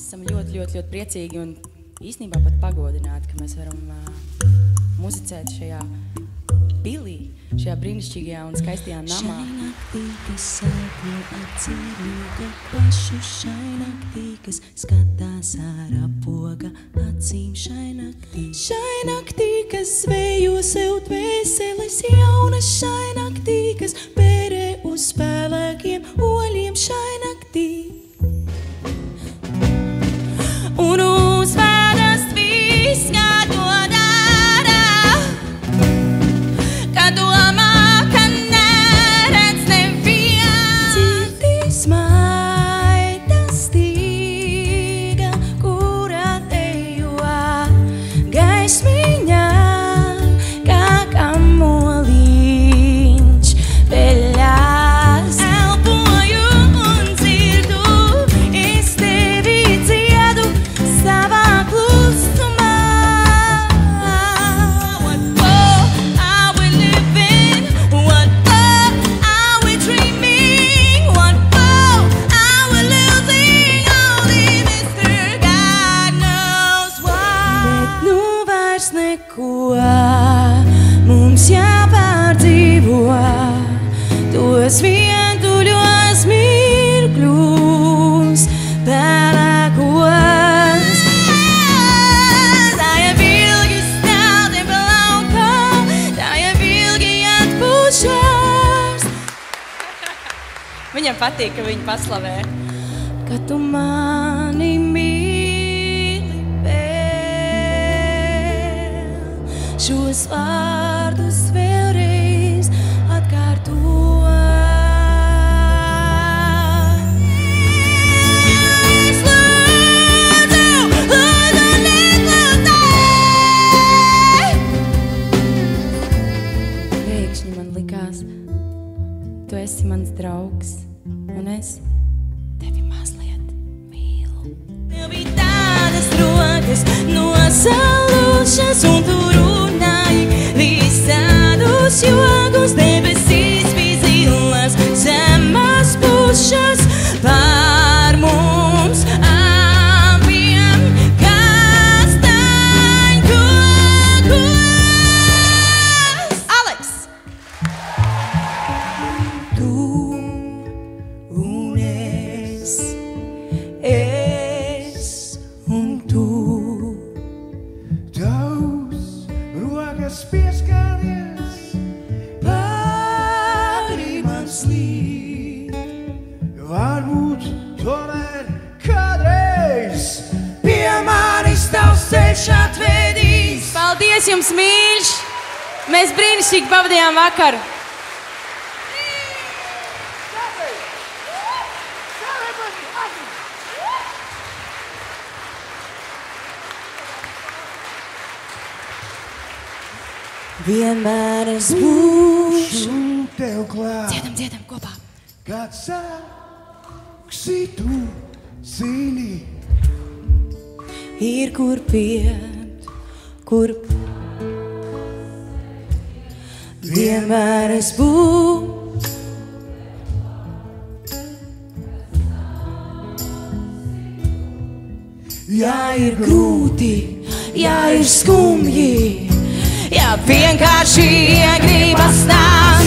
esam ļoti priecīgi un īstenībā pat pagodināti, ka mēs varam muzicēt šajā pilī, šajā brīnišķīgajā un skaistajā namā. Šai naktī, kas sāpo atcerīga pašu, šai naktī, kas skatās ārā poga acīm, šai naktī, kas vējo sev dvēseles jauna, šai naktī, kas pērē uz spēlēkiem oļiem, šai naktī. Un uzvēdas viss, kā to dara, kā domā, ka neredz neviens. Dzirdi smaida stīga, kurā tejo gaismiņā, kā kamoliņš peļās. Elpoju un dzirdu, es tevi dziedu savā klusumā. What more are we living? What more are we dreaming? What more are we losing? Only Mr. God knows why. Bet nu vairs neko mums jāpārdzīvo, tos vientuļos mirkļus pelēkos. Tā jau ilgi stāv te blaukā, tā jau ilgi atpūšas. Viņam patīk, ka viņu paslavē. Ka tu mani mīli vēl, šos vārdus vēlreiz atkārto. Es lūdzu, pēkšņi man likās, tu esi mans draugs, un es tevi mazliet mīlu. Tev bija tādas rokas nosalušas, un tu runāji visādus jogus. Debesīs bija zilas, zemes pušas pār mums abiem, kastaņkokos. Aleks! Tu un es un tu. Tavs rokas pieskāries, pāri man slīd. Varbūt tomēr kādreiz pie manis tavs ceļš atvedīs. Paldies jums, mīļš! Mēs brīnišķīgi pavadījām vakaru. Vienmēr es būšu Tev klāt, Dziedam kopā. kad sāksi tu zini. ir kur piet, kur vienmēr es būšu. Ja ir grūti, ja ir skumji, ja vienkārši gribas nākt.